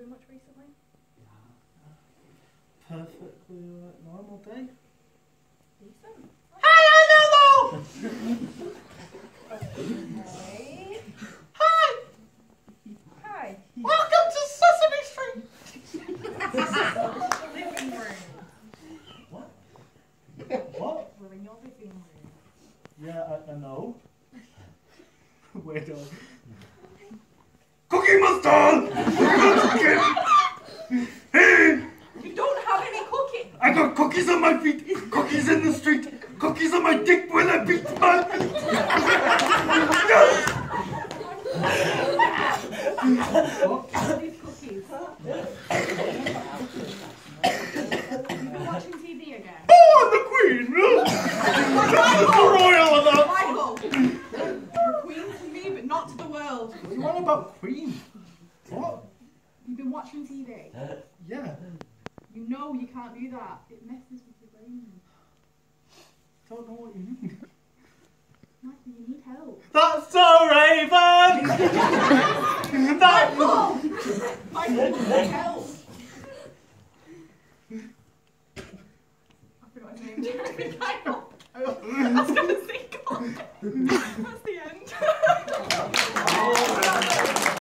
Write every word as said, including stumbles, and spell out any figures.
doing much recently? Perfectly like, normal day. Decent. Hi, hello! Okay. Hi! Hi. Welcome to Sesame Street! Living room. What? What? We're in your living room. Yeah, I, I know. Wait on. Cookie Monster! Hey! You don't have any cooking. I got cookies on my feet, cookies in the street, cookies on my dick when I beat my... What? These cookies. You've been watching T V again? Oh, I'm the queen! That's the royal of that! Michael! You're a queen to me, but not to the world. What are you on about queen? What? You've been watching T V. Yeah. You know you can't do that. It messes with your brain. Don't know what you mean. Michael, you need help. That's so Raven! That... Michael! Michael, you need help. I forgot his name. Jeremy Kyle. I was going to say God. That's the